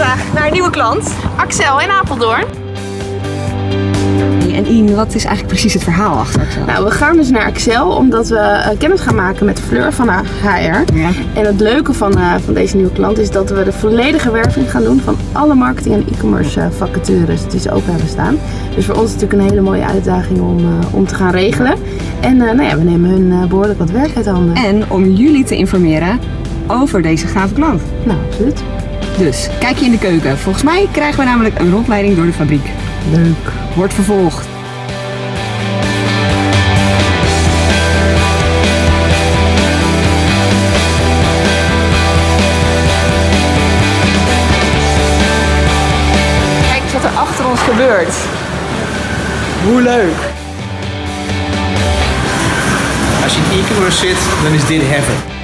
vandaag naar een nieuwe klant. Axel in Apeldoorn. En Ien, wat is eigenlijk precies het verhaal achter Axel? Nou, we gaan dus naar Axel omdat we kennis gaan maken met Fleur van HR. Ja. En het leuke van deze nieuwe klant is dat we de volledige werving gaan doen van alle marketing en e-commerce vacatures die ze open hebben staan. Dus voor ons is het natuurlijk een hele mooie uitdaging om te gaan regelen. En nou ja, we nemen hun behoorlijk wat werk uit handen. En om jullie te informeren over deze gave klant. Nou, absoluut. Dus kijk je in de keuken. Volgens mij krijgen we namelijk een rondleiding door de fabriek. Leuk. Wordt vervolgd. Kijk eens wat er achter ons gebeurt. Hoe leuk! Als je in e-commerce zit, dan is dit heaven.